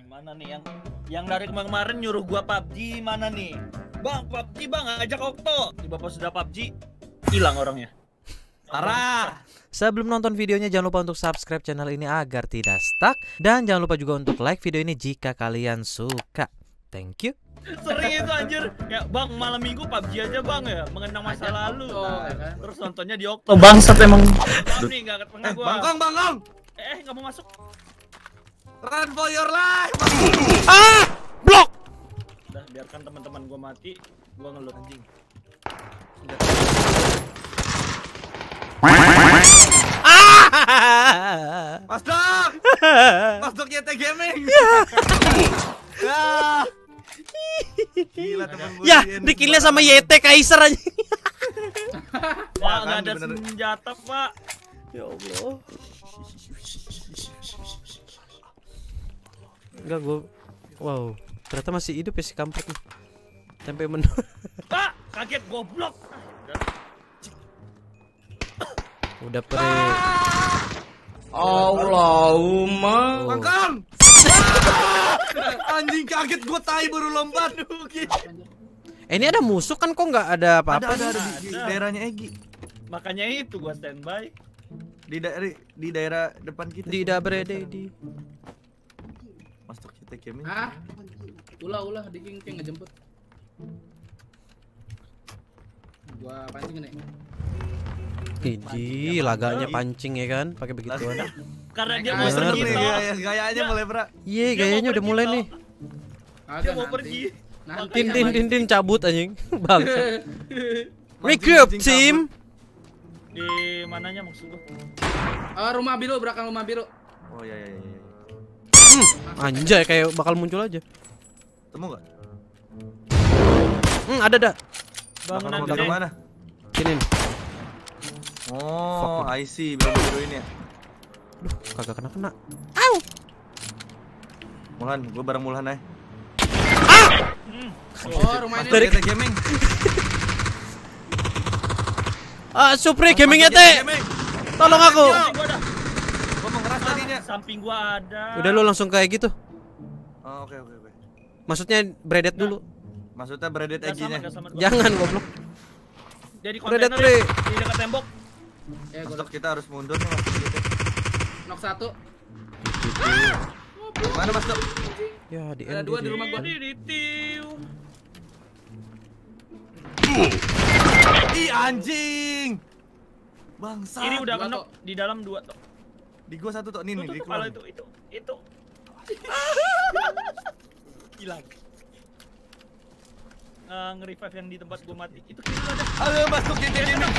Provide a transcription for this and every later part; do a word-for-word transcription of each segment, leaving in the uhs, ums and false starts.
Mana nih yang yang dari kemarin nyuruh gua P U B G mana nih? Bang, P U B G bang, ajak Okto. Tiba pas sudah P U B G hilang orangnya. Parah. Sebelum nonton videonya jangan lupa untuk subscribe channel ini agar tidak stuck. Dan jangan lupa juga untuk like video ini jika kalian suka. Thank you. Sering itu anjir. Ya bang, malam minggu P U B G aja bang ya, mengenang masa lalu. Nah, kan? Terus nontonnya di Okto. Bangsat emang. Nih enggak ketengah Eh, gua. Bangkong, Bangkong. Eh, enggak mau masuk. Run for your life. Ah! Blok! Udah, biarkan teman-teman gua mati. Gua ngelut anjing. Ah! Mas Dok. Mas Dok Y T Gaming. Ya. Gila teman gue. Ya, dikillnya sama Y T Kaiser aja. Pak, kan, enggak ada bener. senjata, Pak. Ya Allah. Enggak gua. Wow, ternyata masih hidup ya si kampret nih. Sampai men. Pak, kaget goblok. Udah pre. Allahumma. Bangkong. Anjing kaget gue, tai baru lompat. Eh, ini ada musuh kan, kok nggak ada apa-apa? Ada, ada, nih? ada di, di Ada. daerahnya Egi. Makanya itu gua standby. Di daerah di daerah depan kita. Tidak berada di. Mas Dok Y T Gaming. Ah, ulah ulah diking kayak ngejemput. Gua pancing nih. Iji, laganya pancing ya kan, pakai begituan. Karena dia Nah, mau bener pergi nih, toh. gaya, gayanya mulai berat. Iya, Dia kayaknya mau udah pergi, mulai toh. nih. Agak Dia mau nanti. pergi. Nanti Tin ya, tin Bang. tin tin cabut anjing. Bangsa. Mancing, Regroup mancing team. Di mananya maksud gua? Ah, rumah biru, belakang rumah biru. Oh iya iya iya. Hmm, anjay kayak bakal muncul aja. Temu enggak? Hmm, ada ada. Bangunan Bakal gede. mana? Sini nih. Oh, I see, biru-biru ini ya. Duh, kagak kena-kena. Au. Mulan, gua bareng Mulan aja. Oh, rumah ini. Dari- Y T Gaming. Ah, Supri Gaming Mas ya, Dok Teh. Gaming. Tolong aku. Samping gua ada. Gua mau ngeras tadinya. Samping gua ada. Udah lu langsung kayak gitu. Oh, oke oke oke. Maksudnya bredet dulu. Maksudnya beredit Nggak sama, Egi-nya. nggak sama gua. Jangan goblok. Jadi Bredet, kontainer Pri. di dekat tembok. Eh, Mas gua Dok, kita harus mundur nih Mas Dok. knock satu. Mana Mas Dok? Ya, di Ada dua di rumah gua. Di di tiu. Ih anjing. Bangsa. Ini udah dua, kenok Tok. di dalam dua toh. Di gua satu Tok, nih nih Tuh, di tuh, kalau keluar. itu itu itu. Hilang. Eh, nge-revive yang di tempat gua mati. Itu kiri lu ada. Aduh, Mas Dok Y T Gaming.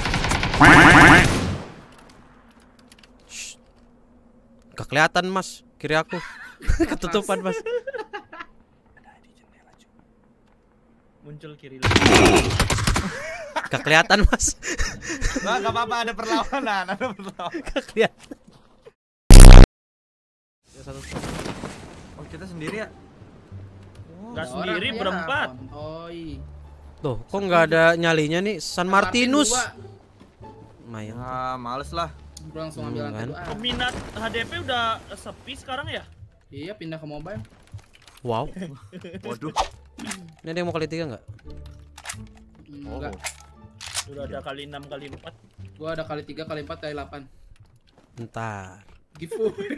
Gak kelihatan, Mas. Kiri aku. Ketutupan, Mas. Muncul kiri lu. Gak kelihatan, Mas. Nah, enggak apa-apa, ada perlawanan, ada perlawanan. Gak kelihatan. Ya, satu. Oh, kita sendiri ya? Enggak Ada sendiri orang ya, berempat. Oi. Tuh, kok nggak ada nyalinya nih? San Martinus. Dua. Lumayan. Ah, males lah. Gua langsung ambil Hmm, lantai kan? dua. Ah. Peminat H D P udah sepi sekarang ya? Iya, pindah ke mobile. Wow. Waduh. Ini ada yang mau kali tiga nggak? Hmm, Oh. Enggak. Udah ada kali enam kali empat. Gua ada kali tiga, kali empat, kali delapan. Ntar. Giveaway.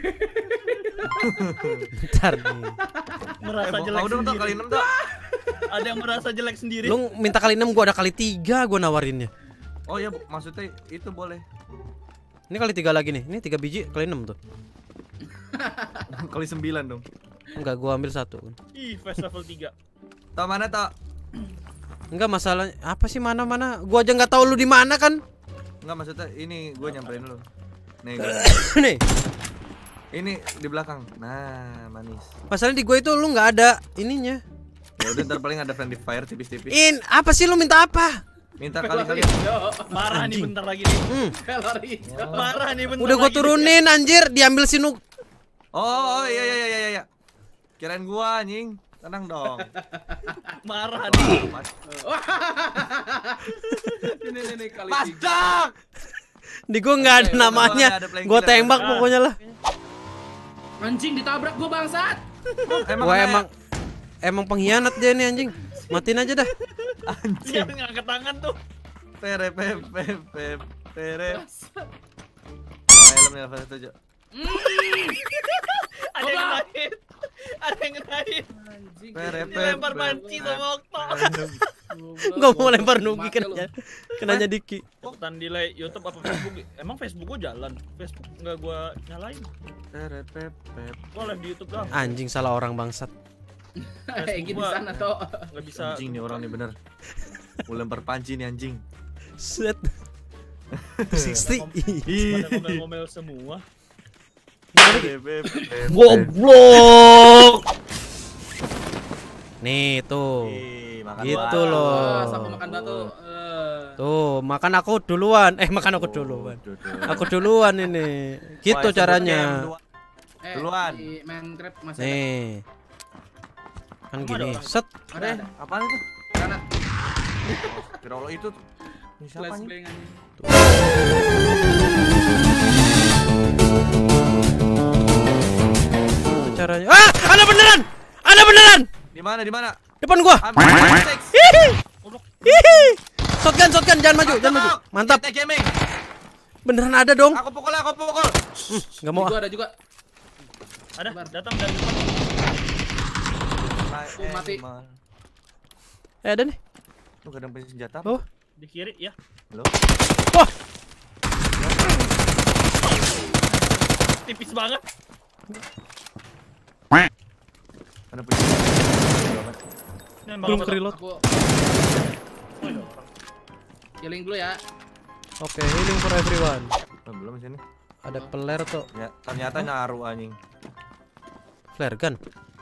Ntar nih. Merasa Eh, jelek mau dong Tok, sendiri. kali enam Tok. Ada yang merasa jelek sendiri. Lu minta kali enam, gua ada kali tiga, gua nawarinnya. Oh ya, Bu, maksudnya itu boleh. Ini kali tiga lagi nih. Ini tiga biji kali enam tuh. Kali sembilan dong. Enggak, gua ambil satu. Ih, fast level tiga. Tok mana Tok? Enggak masalah apa sih mana-mana? Gua aja nggak tahu lu di mana kan. Enggak, maksudnya ini gua nyamperin lu. Nih, gua. Nih, Ini di belakang. Nah, manis. masalahnya di gua itu lu nggak ada ininya. Ya udah, ntar paling ada friendly fire tipis-tipis. In, apa sih lu minta apa? Minta kali-kali. Marah nih Anjing. bentar lagi nih. Hmm, Kalori. Marah nih bentar udah gua lagi nih. turunin anjir, diambil si Nuk. Oh, oh iya iya iya iya iya. Kirain gua anjing. Tenang dong. Marah nih. Ini nih nih kali Mas tiga. Dok. Di gua nggak ada Oke, namanya. ada playing Gua killer. tembak Ah. pokoknya lah. Anjing ditabrak gua bangsat. Emang Wah kayak- emang emang pengkhianat dia nih anjing. Matiin aja dah. Dia ngangkat tangan tuh. Pere pe pe pe pere. Oh, helmnya level tujuh. Ada yang lain. Ada yang lain. Anjing. Pere pe. Dilempar panci sama Okto. Gua mau lempar Nugi kenanya. Kenanya Diki. Tan delay YouTube apa Facebook? Emang Facebook gua jalan. Facebook enggak gua nyalain. Pere pe pe. Gua live di YouTube doang. Anjing salah orang bangsat. Kayak gini sana toh. Enggak bisa. Anjing nih orang nih bener. Mau lempar panci nih anjing. Set. sixty. Pada ngomel-ngomel semua. Pere pe pe. Goblok. Nih tuh. Ih, makan Gitu batu. loh. Ah, sampai makan batu. Eh. Tuh, makan aku duluan. Eh, makan aku duluan. Aku duluan ini. Gitu Wah, caranya. sebelumnya Eh, Duluan. di Minecraft masih ada. Nih. Kan Emang ada gini. orang? Set. Ada, Eh, ada. apaan itu? Granat. Kira Allah itu tuh. Ini siapa nih? Flashbang anjing. Gitu caranya. Ah, ada beneran. Ada beneran. Di mana? Di mana? Depan gua. Ambil six. Hihi. Hihi. Shotgun, shotgun, jangan maju, jangan maju. Mantap. Kita gaming. Beneran ada dong. Aku pukul, aku pukul. Enggak mau Di gua ah. ada juga. Ada datang dari depan. Oh, mati. Eh, ada nih. Lu gak ada punya senjata? Oh. Di kiri ya. Halo? Wah. Tipis banget. Ada punya senjata? Ini Belum bakal- ke reload. Aku Oh, ada orang. healing dulu ya. Oke, healing for everyone. Oh, belum sini. Ada peler tuh. Ya, ternyata nyaru anjing. Flare gun.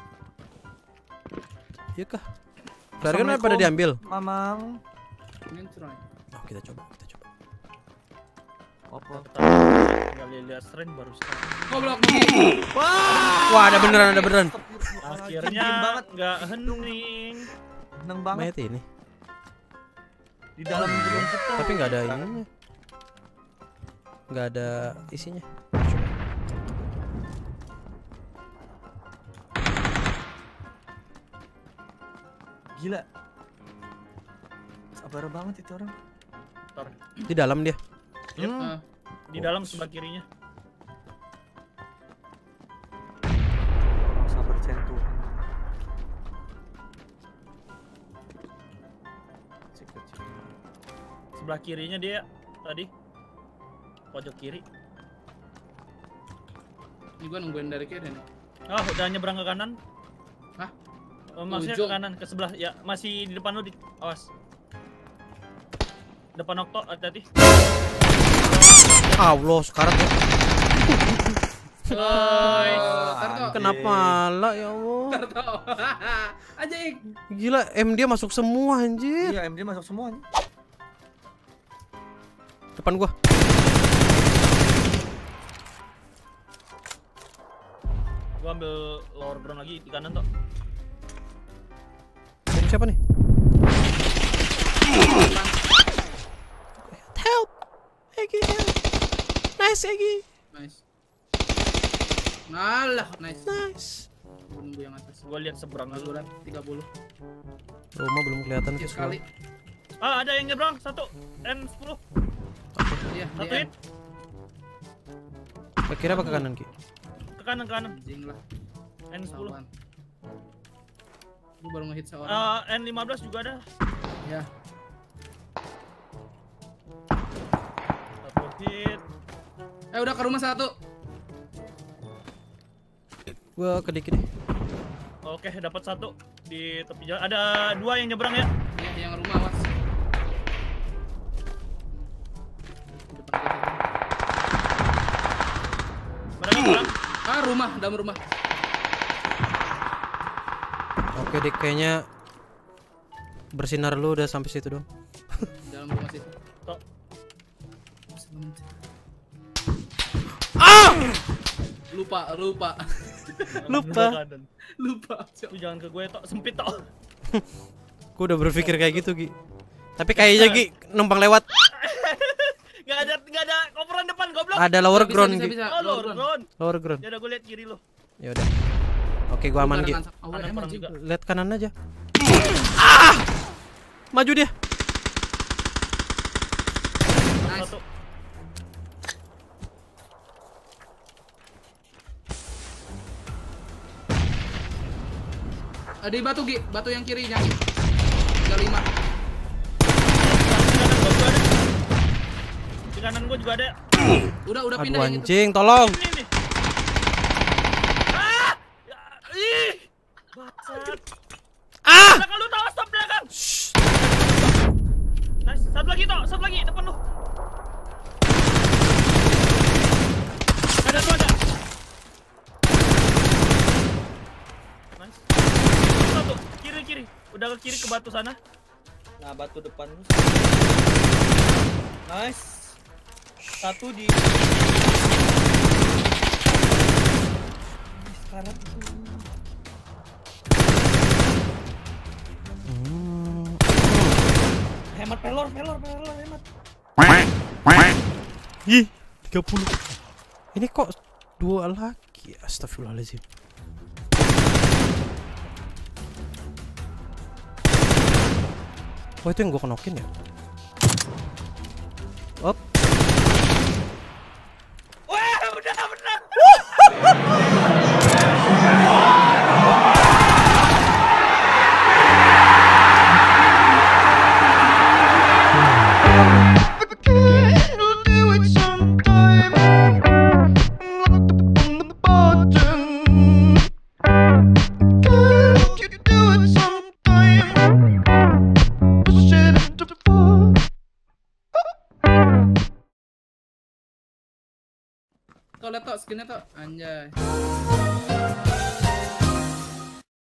Iya kah? Flare gun pada diambil. Mamang. Ini cerai. Oh, kita coba, kita coba. Apa? Tinggal lihat strength baru sekarang. Goblok. Wah, ada beneran, ada beneran. Akhirnya banget. nggak hening. Seneng banget Mayat ini. di dalam gedung kita. Tapi nggak ada ininya. Nggak ada isinya. Gila. Sabar banget itu orang. Ntar. Di dalam dia. Yep. Ah, Di dalam sebelah kirinya. Orang sabar centuhan. Secret, secret. Sebelah kirinya dia tadi. Pojok kiri. ini gua nungguin dari kiri nih. Ah, udah nyebrang ke kanan. Hah? Oh, maksudnya Ujung. ke kanan, ke sebelah. Ya, masih di depan lu, di awas. Depan Okto, hati-hati. Allah, sekarat ya. Nice. Oh, Tarto. Kenapa lah ya Allah. Tarto. Anjing. Gila, M dia masuk semua anjir. Iya, M D masuk semua nih. Depan gua. Gua ambil lower ground lagi di kanan, Tok. Bom siapa nih? Help. Egi, help. Nice, Egi. Nice. Nalah, nice. Nice. Gua nunggu yang atas. Gua lihat seberang dulu. Alura tiga puluh. Rumah belum kelihatan Hit sih sekali. sekali. Ah, ada yang nyebrang, satu. N sepuluh. Iya, Satu dia hit. Ke kiri apa ke kanan, Ki? Ke kanan, ke kanan. anjing lah. N sepuluh. Sawan. Gua baru ngehit seorang. Ah, N lima belas juga ada. Ya. Satu hit. Eh udah ke rumah satu. Gua ke Diki deh. Oke, dapat satu di tepi jalan. Ada dua yang nyebrang ya. Iya, yang rumah awas. Depan kita. Mereka nyebrang. Ah, rumah, dalam rumah. Oke, Dik, kayaknya bersinar lu udah sampai situ dong. Dalam rumah situ. Tok. Ah! Lupa, lupa. Lupa. Kanan. Lupa. Lu jangan ke gue, Tok. Sempit, Tok. Gua udah berpikir kayak gitu, Gi. Tapi kayaknya Gi numpang lewat. Gak ada, gak ada koperan depan, goblok. Ada lower Bisa, ground, bisa, Gi. bisa. Oh, lower ground. Lower ground. Ya udah, gue lihat kiri lu. Ya udah. Oke, gua aman, Gi. Kanan, oh, Kanan emang perang juga. juga. Lihat kanan aja. Ah! Maju dia. Nice. Satu. Ada di batu Gi, batu yang kirinya. tiga puluh lima. Di kanan gua juga ada. Udah udah Aduh pindah yang itu. anjing, tolong. Ini nih. Ah! Ya, ih! Bangsat. Ah! Belakang lu tahu stop belakang. Nice. Satu lagi toh, satu lagi depan lu. Ada tuh ada. Nice. Satu kiri kiri. Udah ke kiri ke batu sana. Nah, batu depan lu. Nice. Satu di sekarang tuh. Hmm. Hemat pelor, pelor, pelor, hemat. Ih, tiga puluh. Ini kok dua lagi? Astagfirullahaladzim. Oh, itu yang gua kenokin ya? Op. Wah, benar, benar. Tuh lihat tuh skinnya tuh, anjay.